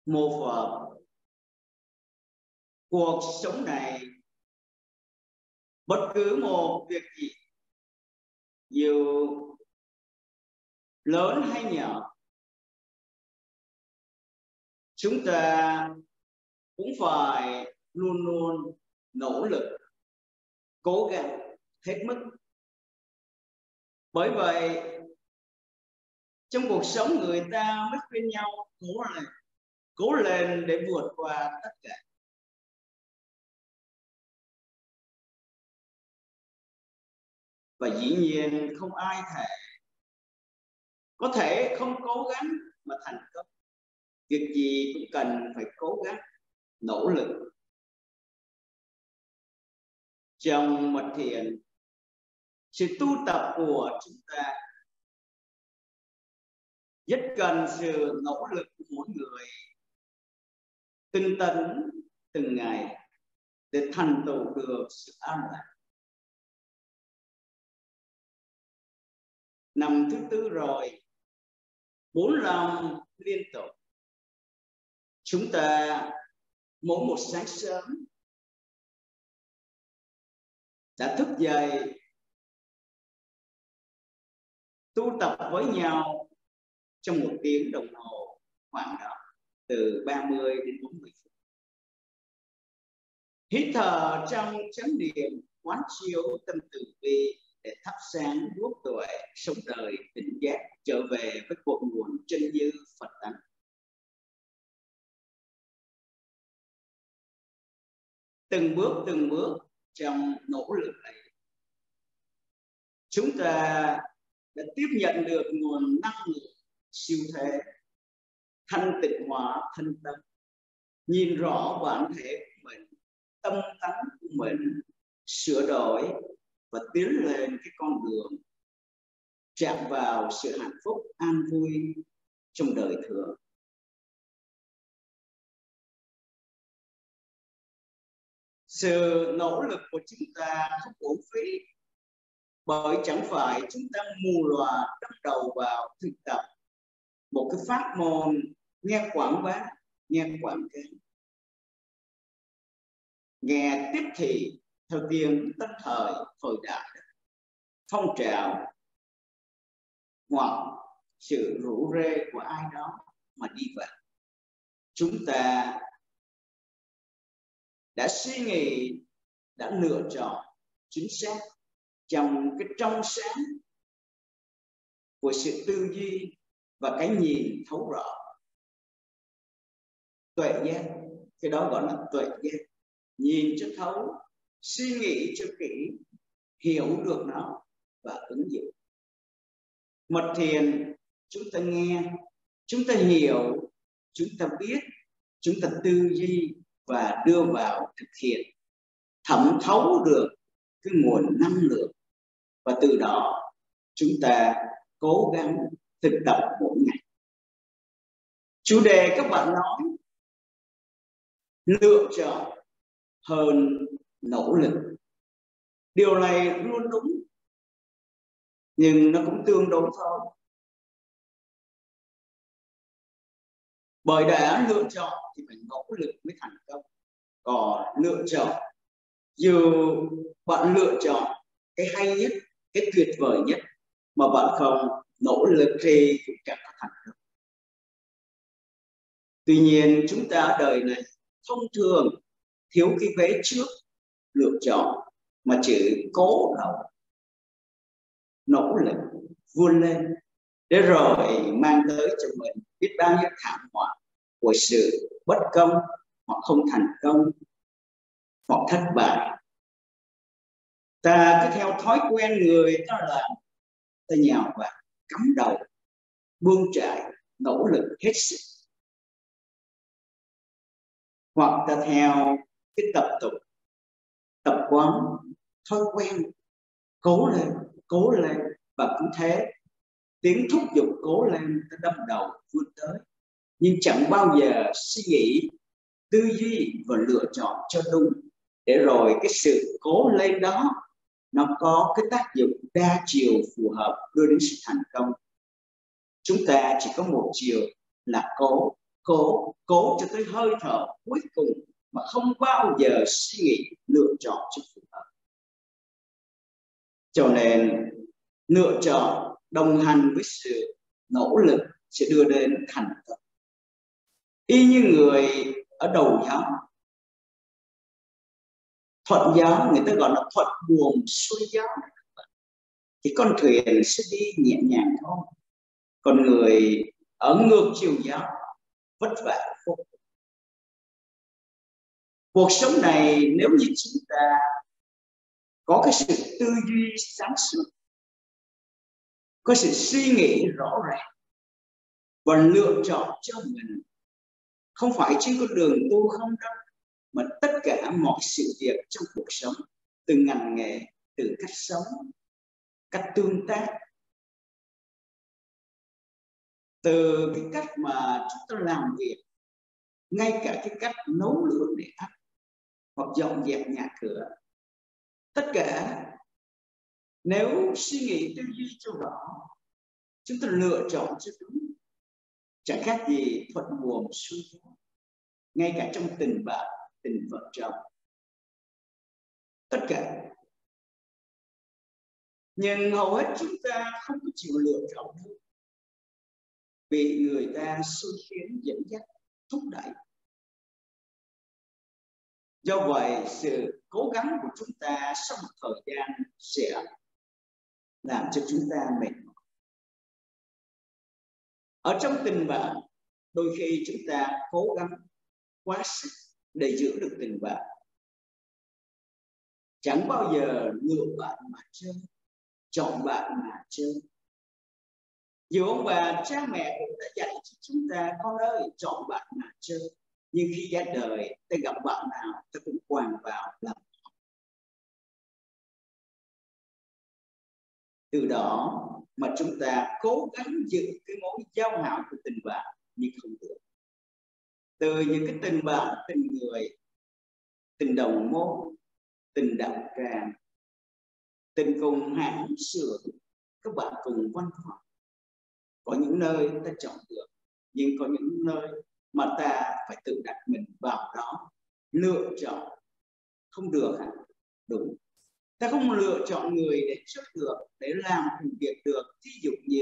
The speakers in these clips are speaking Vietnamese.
mô Phật. Cuộc sống này, bất cứ một việc gì, dù lớn hay nhỏ, chúng ta cũng phải luôn luôn nỗ lực, cố gắng hết mức. Bởi vậy, trong cuộc sống người ta mới khuyên nhau cố lên để vượt qua tất cả. Và dĩ nhiên không ai có thể không cố gắng mà thành công. Việc gì cũng cần phải cố gắng, nỗ lực. Trong mật thiền, sự tu tập của chúng ta rất cần sự nỗ lực của mỗi người tinh tấn từng ngày để thành tựu được sự an lạc. Năm thứ tư rồi, 4 năm liên tục, chúng ta mỗi một sáng sớm đã thức dậy tu tập với nhau trong 1 tiếng đồng hồ, khoảng đó từ 30 đến 40 phút. Hít thở trong chánh niệm, quán chiếu tâm từ bi để thắp sáng đuốc tuệ sống đời tỉnh giác, trở về với cội nguồn chân như Phật tánh. Từng bước trong nỗ lực này, chúng ta đã tiếp nhận được nguồn năng lượng siêu thế, thanh tịnh hóa thân tâm, nhìn rõ bản thể của mình, tâm tánh của mình, sửa đổi và tiến lên cái con đường chạm vào sự hạnh phúc an vui trong đời thường. Sự nỗ lực của chúng ta không uổng phí, bởi chẳng phải chúng ta mù lòa đâm đầu vào thực tập một cái pháp môn nghe quảng bá, nghe quảng cáo, nghe tiếp thị theo tiếng tân thời đại, phong trào hoặc sự rủ rê của ai đó mà đi vào. Chúng ta đã suy nghĩ, đã lựa chọn chính xác trong cái trong sáng của sự tư duy và cái nhìn thấu rõ. Tuệ giác, cái đó gọi là tuệ giác, nhìn cho thấu, suy nghĩ cho kỹ, hiểu được nó và ứng dụng. Mật thiền, chúng ta nghe, chúng ta hiểu, chúng ta biết, chúng ta tư duy và đưa vào thực hiện, thẩm thấu được cái nguồn năng lượng, và từ đó chúng ta cố gắng thực tập mỗi ngày. Chủ đề các bạn nói lựa chọn hơn nỗ lực. Điều này luôn đúng, nhưng nó cũng tương đối thôi. Bởi đã lựa chọn thì phải nỗ lực mới thành công. Còn lựa chọn, dù bạn lựa chọn cái hay nhất, cái tuyệt vời nhất, mà bạn không nỗ lực thì cũng chẳng có thành công. Tuy nhiên chúng ta đời này thông thường thiếu cái vế trước lựa chọn, mà chỉ cố nỗ lực vươn lên, để rồi mang tới cho mình biết bao nhiêu thảm họa của sự bất công, hoặc không thành công, hoặc thất bại. Ta cứ theo thói quen người ta làm, ta nhào vào, cắm đầu, buông trải, nỗ lực hết sức. Hoặc ta theo cái tập tục, tập quán, thói quen, cố lên, và cũng thế, tiếng thúc giục cố lên, ta đâm đầu vươn tới, nhưng chẳng bao giờ suy nghĩ, tư duy và lựa chọn cho đúng, để rồi cái sự cố lên đó nó có cái tác dụng đa chiều phù hợp đưa đến sự thành công. Chúng ta chỉ có một chiều là cố cho tới hơi thở cuối cùng mà không bao giờ suy nghĩ lựa chọn cho phù hợp. Cho nên lựa chọn đồng hành với sự nỗ lực sẽ đưa đến thành công. Y như người ở đầu gió, thuận gió, người ta gọi là thuận buồm xuôi gió, thì con thuyền sẽ đi nhẹ nhàng thôi. Còn người ở ngược chiều gió vất vả vô cùng. Cuộc sống này nếu như chúng ta có cái sự tư duy sáng suốt, có sự suy nghĩ rõ ràng và lựa chọn cho mình, không phải trên con đường tu không đâu, mà tất cả mọi sự việc trong cuộc sống, từ ngành nghề, từ cách sống, cách tương tác, từ cái cách mà chúng ta làm việc, ngay cả cái cách nấu lửa để ăn hoặc dọn dẹp nhà cửa, tất cả nếu suy nghĩ tư duy cho rõ, chúng ta lựa chọn cho đúng, chẳng khác gì thuận buồm xuôi gió. Ngay cả trong tình bạn, tình vợ chồng, tất cả. Nhưng hầu hết chúng ta không có chịu lựa chọn đâu, bị người ta xui khiến, dẫn dắt, thúc đẩy. Do vậy sự cố gắng của chúng ta sau một thời gian sẽ làm cho chúng ta mệt mỏi. Ở trong tình bạn, đôi khi chúng ta cố gắng quá sức để giữ được tình bạn, chẳng bao giờ lựa bạn mà chơi, chọn bạn mà chơi. Dù ông bà cha mẹ cũng đã dạy cho chúng ta, con ơi, chọn bạn mà chơi. Nhưng khi ra đời, ta gặp bạn nào ta cũng quàng vào làm. Từ đó mà chúng ta cố gắng giữ cái mối giao hảo của tình bạn, nhưng không được. Từ những cái tình bạn, tình người, tình đồng môn, tình đạo tràng, tình cùng hãng xưởng, các bạn cùng văn phòng. Có những nơi ta chọn được, nhưng có những nơi mà ta phải tự đặt mình vào đó, lựa chọn. Không được hả? Đúng. Ta không lựa chọn người để chơi được, để làm cùng việc được. Ví dụ như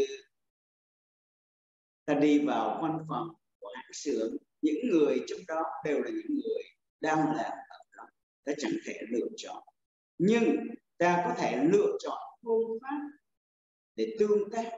ta đi vào văn phòng của hãng xưởng, những người trong đó đều là những người đang làm ở đó, ta chẳng thể lựa chọn. Nhưng ta có thể lựa chọn phương pháp để tương tác,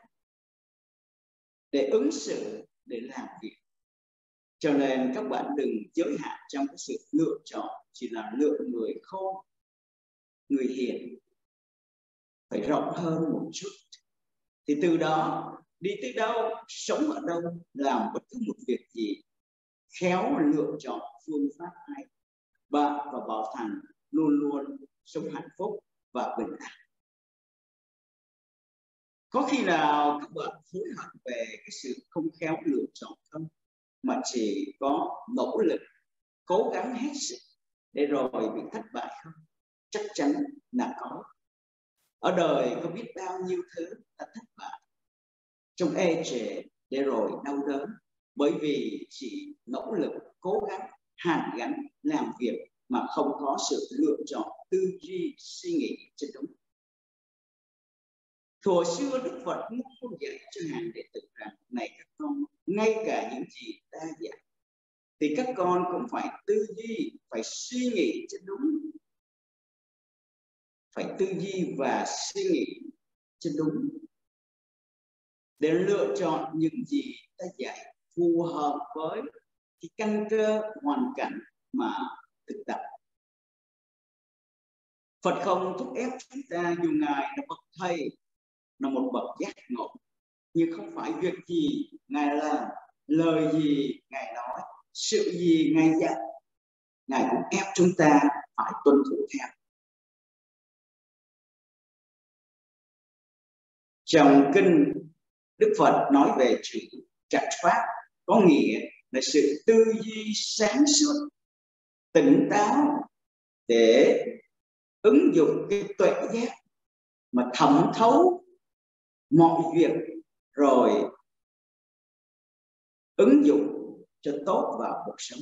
để ứng xử, để làm việc. Cho nên các bạn đừng giới hạn trong cái sự lựa chọn, chỉ là lựa người khôn, người hiền. Phải rộng hơn một chút. Thì từ đó đi tới đâu, sống ở đâu, làm bất cứ một việc gì, khéo lựa chọn phương pháp hay, bạn và Bảo Thành luôn luôn sống hạnh phúc và bình an. Có khi nào các bạn hối hận về cái sự không khéo lựa chọn không? Mà chỉ có nỗ lực, cố gắng hết sức để rồi bị thất bại không? Chắc chắn là có. Ở đời có biết bao nhiêu thứ ta thất bại, trong ê chề để rồi đau đớn, bởi vì chỉ nỗ lực, cố gắng, hàn gắn làm việc mà không có sự lựa chọn, tư duy, suy nghĩ cho đúng. Thuở xưa Đức Phật luôn dạy cho hàng đệ tử rằng: này các con, ngay cả những gì ta dạy thì các con cũng phải tư duy, phải suy nghĩ cho đúng, phải tư duy và suy nghĩ cho đúng, để lựa chọn những gì ta dạy phù hợp với cái căn cơ hoàn cảnh mà thực tập. Phật không thúc ép chúng ta, dù Ngài là bậc thầy, là một bậc giác ngộ, nhưng không phải việc gì Ngài làm, lời gì Ngài nói, sự gì Ngài dạy, Ngài cũng ép chúng ta phải tuân thủ theo. Trong kinh, Đức Phật nói về chữ trạch pháp, có nghĩa là sự tư duy sáng suốt, tỉnh táo để ứng dụng cái tuệ giác mà thẩm thấu mọi việc, rồi ứng dụng cho tốt vào cuộc sống.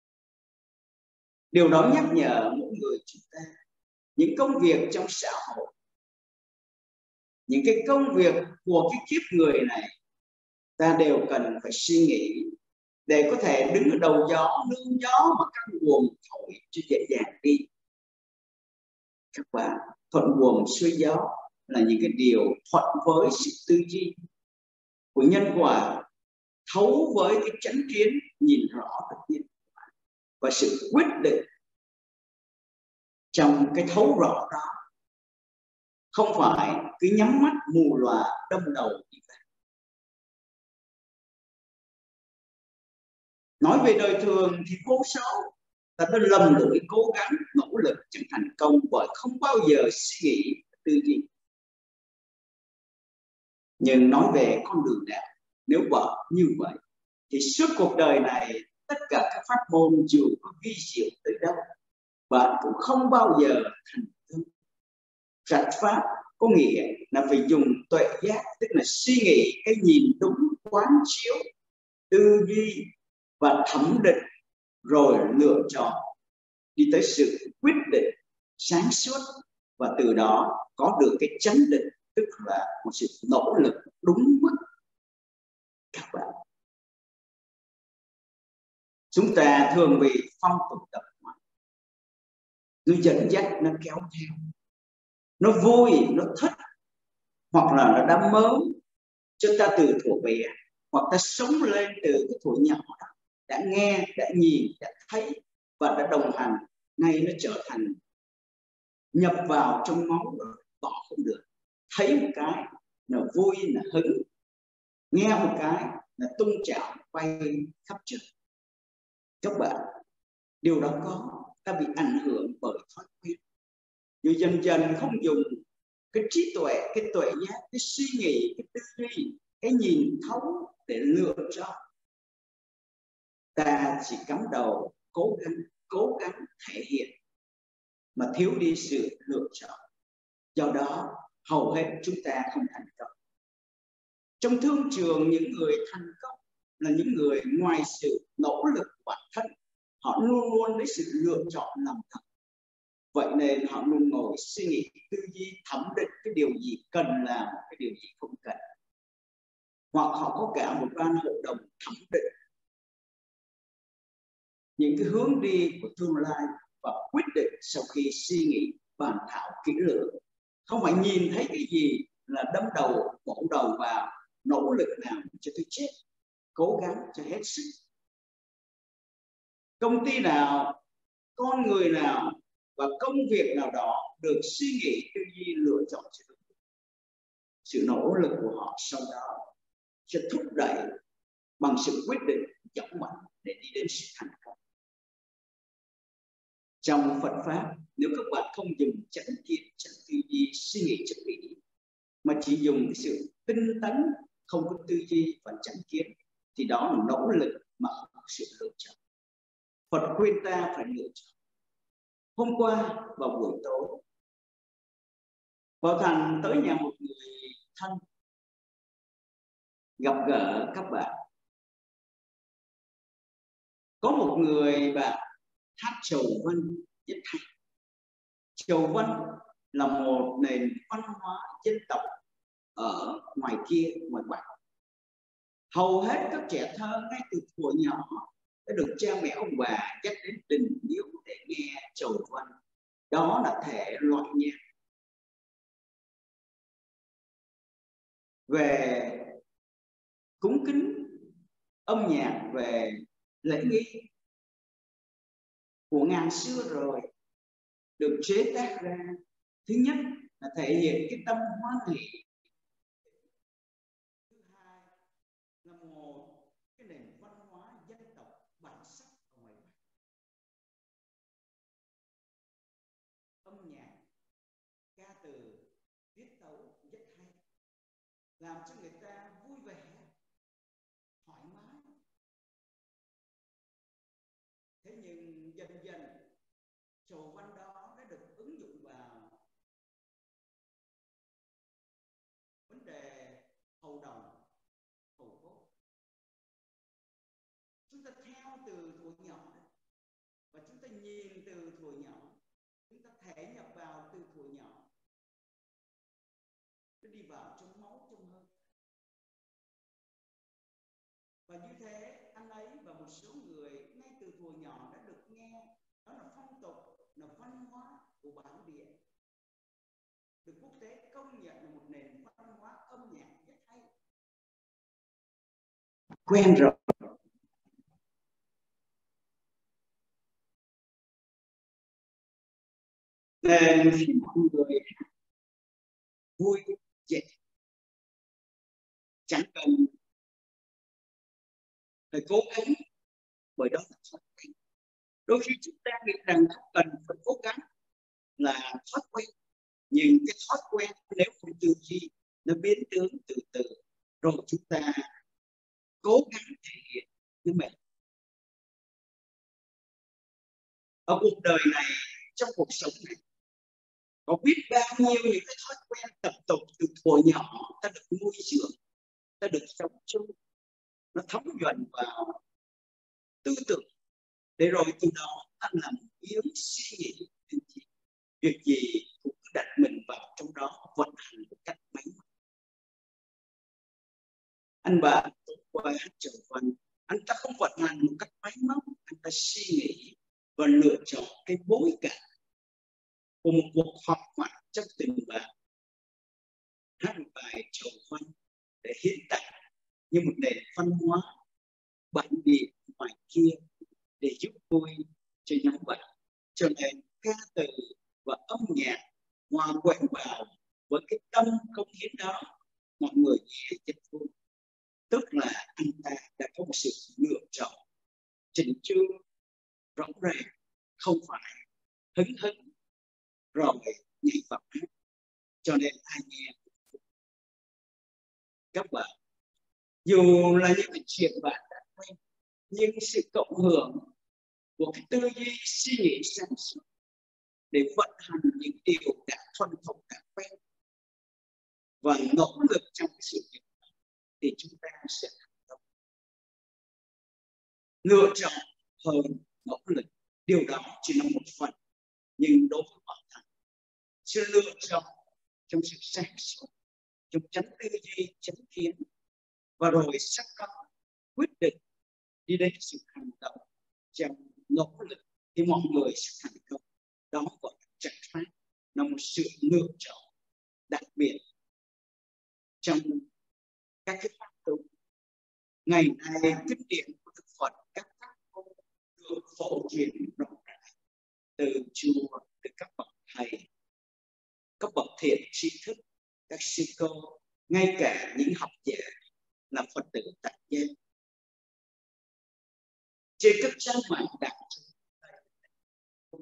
Điều đó nhắc nhở mỗi người chúng ta những công việc trong xã hội, những cái công việc của cái kiếp người này, ta đều cần phải suy nghĩ để có thể đứng ở đầu gió, nương gió mà các buồm thổi cho dễ dàng đi. Các bạn, thuận buồm xuôi gió là những cái điều thuận với sự tư duy của nhân quả, thấu với cái chánh kiến nhìn rõ tự nhiên và sự quyết định trong cái thấu rõ đó, không phải cứ nhắm mắt mù lòa đâm đầu đi vào. Nói về đời thường thì vô số ta đã lầm lũi cố gắng nỗ lực chẳng thành công bởi không bao giờ suy nghĩ tư duy. Nhưng nói về con đường nào nếu bỏ như vậy thì suốt cuộc đời này tất cả các pháp môn dù có vi diệu tới đâu, bạn cũng không bao giờ thành công. Trạch pháp có nghĩa là phải dùng tuệ giác, tức là suy nghĩ cái nhìn đúng, quán chiếu, tư duy và thẩm định, rồi lựa chọn đi tới sự quyết định sáng suốt, và từ đó có được cái chánh định, tức là một sự nỗ lực đúng mức. Các bạn, chúng ta thường bị phong tục tập quán nó dẫn dắt, nó kéo theo, nó vui, nó thích, hoặc là nó đã mớm cho ta từ thuở bé, hoặc ta sống lên từ cái tuổi nhỏ đó, đã nghe, đã nhìn, đã thấy và đã đồng hành, nay nó trở thành nhập vào trong máu rồi, bỏ không được. Thấy một cái là vui, là hứng, nghe một cái là tung chảo bay khắp trời. Các bạn, điều đó có, ta bị ảnh hưởng bởi thói quen, rồi dần dần không dùng cái trí tuệ, cái tuệ giác, cái suy nghĩ, cái tư duy, cái nhìn thấu để lựa chọn. Ta chỉ cắm đầu cố gắng thể hiện mà thiếu đi sự lựa chọn. Do đó hầu hết chúng ta không thành công. Trong thương trường, những người thành công là những người ngoài sự nỗ lực của bản thân, họ luôn luôn lấy sự lựa chọn làm thật. Vậy nên họ luôn ngồi suy nghĩ, tư duy, thẩm định cái điều gì cần làm, cái điều gì không cần. Hoặc họ có cả một ban hội đồng thẩm định những cái hướng đi của tương lai và quyết định sau khi suy nghĩ bàn thảo kỹ lưỡng. Không phải nhìn thấy cái gì là đâm đầu, bổ đầu vào, nỗ lực làm cho tôi chết, cố gắng cho hết sức. Công ty nào, con người nào và công việc nào đó được suy nghĩ, tư duy, lựa chọn sự nỗ lực của họ sau đó sẽ thúc đẩy bằng sự quyết định dũng mạnh để đi đến sự thành công. Trong Phật pháp, nếu các bạn không dùng chánh kiến, chánh tư duy, suy nghĩ cho kỹ, mà chỉ dùng cái sự tinh tấn, không có tư duy và chánh kiến, thì đó là nỗ lực mà không có sự lựa chọn. Phật khuyên ta phải lựa chọn. Hôm qua vào buổi tối, Bảo Thành tới nhà một người thân, gặp gỡ các bạn. Có một người bạn hát chầu văn rất hay. Chầu văn là một nền văn hóa dân tộc ở ngoài kia, ngoài Bắc. Hầu hết các trẻ thơ ngay từ thuở nhỏ đã được cha mẹ ông bà dắt đến đình miếu để nghe chầu văn. Đó là thể loại nhạc về cúng kính, âm nhạc về lễ nghi của ngàn xưa rồi, được chế tác ra. Thứ nhất là thể hiện cái tâm hoan hỷ. Thứ hai là một cái nền văn hóa dân tộc bản sắc ở ngoài Bắc. Âm nhạc, ca từ, tiết tấu rất hay, làm cho người ta vui vẻ, thoải mái. Thế nhưng dần dần chầu văn đó đã được ứng dụng vào vấn đề hầu đồng, hầu cốt. Chúng ta theo và chúng ta nhìn từ thuở nhỏ, chúng ta thể nhập vào từ thuở nhỏ, nó đi vào trong máu trong hơi. Và như thế anh ấy và một số người ngay từ thuở nhỏ đã được nghe đó là phong tục, là văn hóa của bản địa, được quốc tế công nhận là một nền văn hóa âm nhạc rất hay. Quen rồi. Nên khi mọi người vui vẻ, chẳng cần phải cố gắng, bởi đó là thói quen. Đôi khi chúng ta nghĩ rằng không cần phải cố gắng là thói quen, nhưng cái thói quen nếu không tư duy nó biến tướng từ từ, rồi chúng ta cố gắng thể hiện như vậy. Ở cuộc đời này, trong cuộc sống này, có biết bao nhiêu những cái thói quen tập tục từ thuở nhỏ ta được nuôi dưỡng, ta được sống chung, nó thấm nhuần vào tư tưởng, để rồi từ đó ta làm yếu suy nghĩ việc gì cũng đặt mình vào trong đó, vận hành một cách máy móc. Anh bạn tối qua hát Chầu Văn, anh ta không vận hành một cách máy móc, anh ta suy nghĩ và lựa chọn cái bối cảnh của một cuộc họp mặt trong tình bạn, hát một bài Chầu Văn để hiện tại như một nền văn hóa bản địa ngoài kia để giúp vui cho nhóm bạn. Cho nên ca từ và âm nhạc hòa quyện vào với cái tâm công hiến đó, mọi người nghe rất vui. Tức là anh ta đã có một sự lựa chọn chỉnh chu rõ ràng, không phải hứng hứng rồi nhảy vào hát. Cho nên ai nghe các bạn, dù là những cái chuyện bạn đã quen, nhưng sự cộng hưởng của cái tư duy suy nghĩ sáng suốt để vận hành những điều đã thuần thục, đã quen và nỗ lực trong cái sự nghiệp thì chúng ta sẽ thành công. Lựa chọn hơn nỗ lực, điều đó chỉ là một phần, nhưng đối với bản thân, sự lựa chọn trong sự sáng suốt, trong tránh tư duy, tránh kiến, và rồi sắp có quyết định đi đến sự hành động trong nỗ lực thì mọi người sẽ thành công. Đó gọi là trạch pháp, là một sự lựa chọn đặc biệt trong các cái pháp tu. Ngày nay kinh điển của Đức Phật, các pháp môn được phổ truyền rộng rãi từ chùa, từ các bậc thầy, các bậc thiện tri thức, các sư cô, ngay cả những học giả là Phật tử tại gia. Trên các trang mạng đại chúng,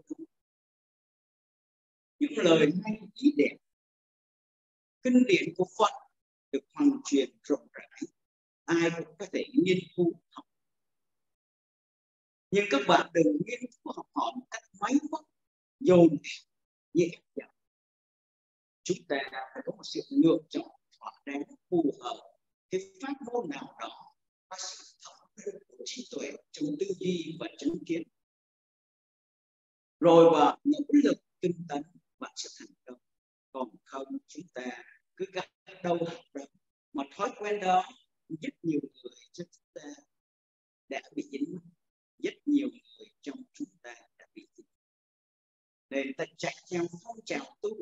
những lời hay ý đẹp, kinh điển của Phật được hoàn truyền rộng rãi, ai cũng có thể nghiên cứu học. Nhưng các bạn đừng nghiên cứu học hỏi một cách máy móc, dồn như ép dập. Chúng ta phải có một sự lựa chọn thỏa đáng, phù hợp cái pháp môn nào đó và sự thống nhất của trí tuệ trong tư duy và chánh kiến, rồi và nỗ lực tinh tấn bạn sẽ thành công. Còn không chúng ta cứ gắt đâu học đâu, mà thói quen đó rất nhiều người trong chúng ta đã bị dính, rất nhiều người trong chúng ta đã bị dính. Nên ta chạy theo phong trào tu,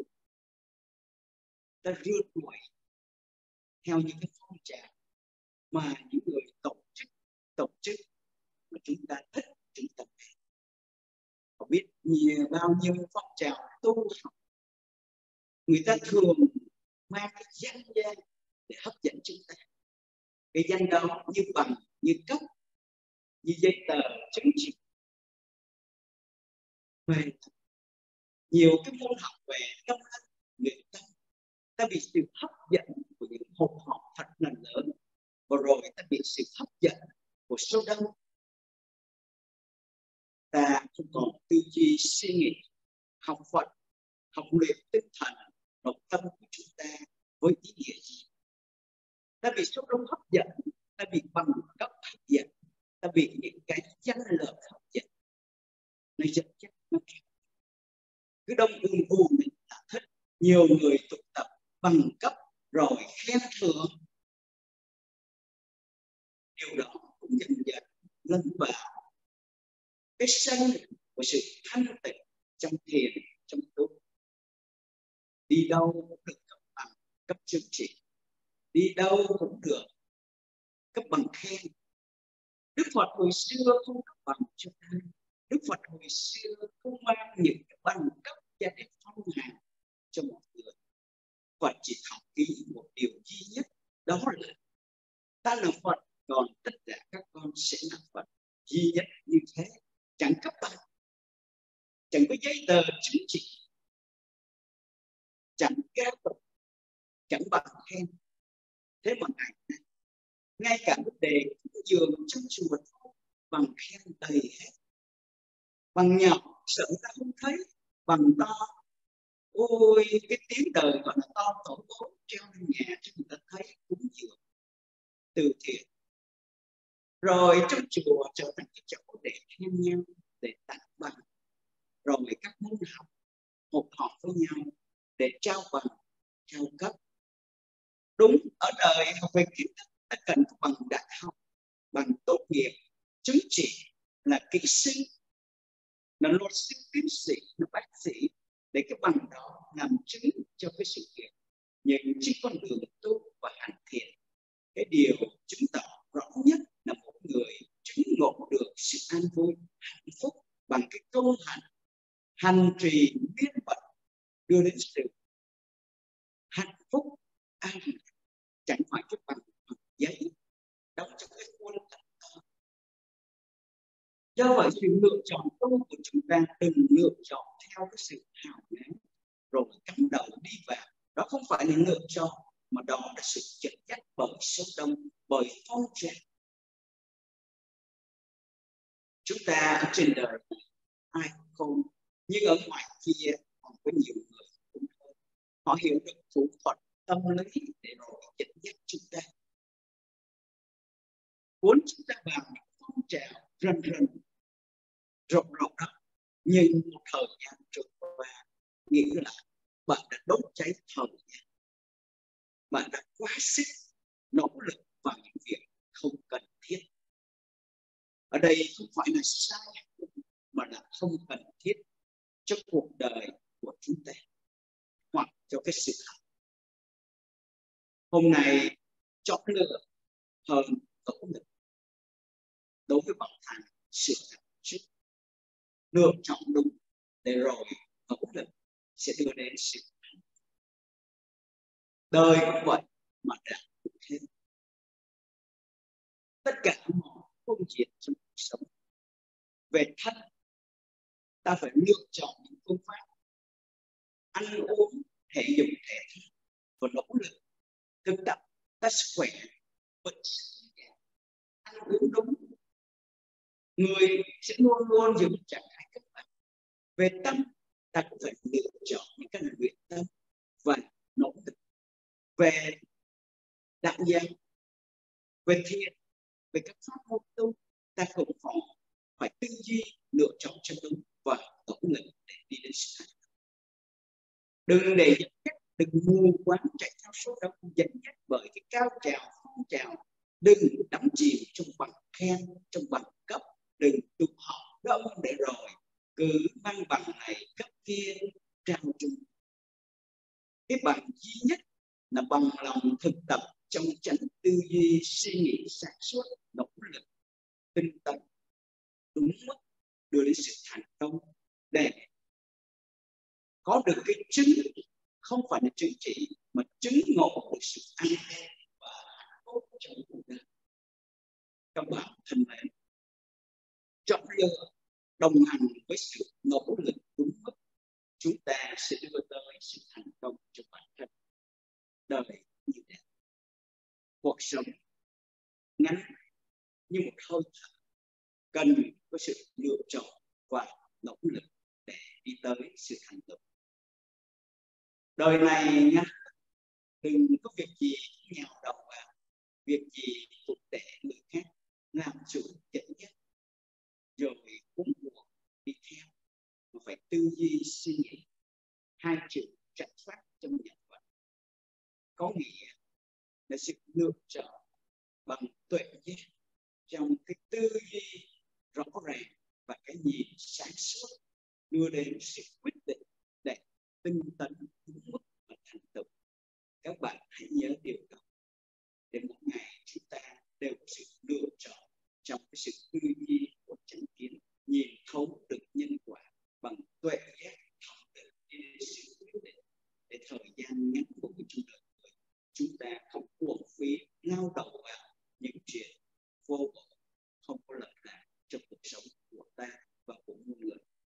ta rượt đuổi theo những cái phong trào mà những người tổ chức mà chúng ta thích, chúng ta có biết bao nhiêu phong trào tu học, người ta thường mang cái danh gia để hấp dẫn chúng ta. Cái danh đó như bằng, như cấp, như giấy tờ chứng chỉ. Về nhiều cái môn học về tâm linh, người ta bị sự hấp dẫn của những hộp họp thật là lớn, và rồi ta bị sự hấp dẫn của số đông. Ta không còn tư duy suy nghĩ, học Phật, học luyện tinh thần, nội tâm của chúng ta với ý nghĩa gì? Ta bị số đông hấp dẫn, ta bị bằng cấp hấp dẫn, ta bị những cái danh lợi hấp dẫn. nó dẫn dắt, nó kéo. Cứ đông ùn ùn là thích. Nhiều người tụ tập bằng cấp rồi khen thưởng. Điều đó cũng dần dần lân vào cái sân của sự thanh tịnh trong thiền, trong tu. Đi đâu cũng được cấp bằng, cấp chứng chỉ. Đi đâu cũng được cấp bằng khen. Đức Phật hồi xưa không cấp bằng cho ai. Đức Phật hồi xưa không mang những cái bằng cấp và để phong hào cho mọi người. Phật chỉ thẳng ký một điều duy nhất, đó là ta là Phật, còn tất cả các con sẽ là Phật. Duy nhất như thế, chẳng cấp bằng, chẳng có giấy tờ chứng chỉ, chẳng cao tục, chẳng bằng khen. Thế mà ngay cả vấn đề giường trong chùa bằng khen đầy hết. Bằng nhỏ sợ ta không thấy, bằng to ôi cái tiếng đời gọi là to tổ bố treo lên nhà cho người ta thấy, cúng dường từ thiện. Rồi trong chùa trở thành cái chỗ để khen nhau, để tặng bằng. Rồi các môn học họp họp với nhau để trao bằng, trao cấp. Đúng, ở đời học về kiến thức ta cần có bằng đại học, bằng tốt nghiệp, chứng chỉ, là kỹ sư, là luật sư, tiến sĩ, là bác sĩ, để cái bằng đó làm chứng cho cái sự kiện. Nhưng trên con đường tu và hành thiện, cái điều chứng tỏ rõ nhất là một người chứng ngộ được sự an vui, hạnh phúc bằng cái công hành trì miên mật đưa đến sự hạnh phúc an lạc, chẳng phải cái bằng giấy đóng trong cái khuôn thật to. Do vậy sự lựa chọn tu của chúng ta đừng lựa chọn theo cái sự hào nhoáng rồi cắm đầu đi vào. Đó không phải là lựa chọn, mà đó là sự dẫn dắt bởi số đông, bởi phong trào. Chúng ta ở trên đời ai cũng không, nhưng ở ngoài kia còn có nhiều người cũng thôi. Họ hiểu được thủ thuật tâm lý để rồi dẫn dắt chúng ta, muốn chúng ta vào những phong trào rần rộng đó. Nhưng một thời gian trôi qua, nghĩ là bạn đã đốt cháy thời gian, bạn đã quá sức nỗ lực vào những việc không cần thiết. Ở đây không phải là sai, mà là không cần thiết cho cuộc đời của chúng ta hoặc cho cái sự học. Hôm nay chọn lựa hơn nỗ lực đối với bậc thang sửa đổi trước, lựa chọn đúng để rồi nỗ lực sẽ đưa đến sự thành công. Đời cũng vậy mà đạt cũng thế. Tất cả mọi công việc trong cuộc sống về thân, ta phải lựa chọn những phương pháp ăn uống, thể dục thể thao và nỗ lực thực tập, ta sức khỏe vẫn ăn uống đúng, người sẽ luôn luôn giữ trạng thái cân bằng. Về tâm, ta cũng phải lựa chọn những cái luyện tâm và nỗ lực. Về đạo giáo, về thiền, về các pháp môn tu, ta cũng phải tư duy lựa chọn cho đúng và nỗ lực để đi đến sự thành công. Đừng để dẫn dắt, đừng mù quáng chạy theo số đông, dẫn dắt bởi cái cao trào phong trào. Đừng đắm chìm trong bằng khen, trong bằng cấp, đừng tụt họ đông để rồi cứ mang bằng này cấp kia trao chung. Cái bằng duy nhất là bằng lòng thực tập trong chánh tư duy, suy nghĩ sáng suốt, nỗ lực tinh tấn đúng mức đưa đến sự thành công, để có được cái chứng, không phải là chứng chỉ, mà chứng ngộ được sự an vui và hạnh phúc trong cuộc đời. Các bạn thân mến, chọn lựa đồng hành với sự nỗ lực đúng mức, chúng ta sẽ đưa tới sự thành công cho bản thân. Đời như thế, cuộc sống ngắn như một hơi thở, cần có sự lựa chọn và nỗ lực để đi tới sự thành công. Đời này nha, đừng có việc gì nhào đầu vào, việc gì cũng để người khác làm chủ dẫn dắt, rồi cũng buộc đi theo. tư duy suy nghĩ, hai chữ trạch phát trong nhân vật, có nghĩa là sự lựa chọn bằng tuệ giác trong cái tư duy rõ ràng và cái nhìn sáng suốt đưa đến sự quyết định để tinh tấn đúng mức và thành tựu. Các bạn hãy nhớ điều đó, để một ngày chúng ta đều có sự lựa chọn trong cái sự tư duy của chánh kiến, nhìn thấu được nhân quả bằng tuệ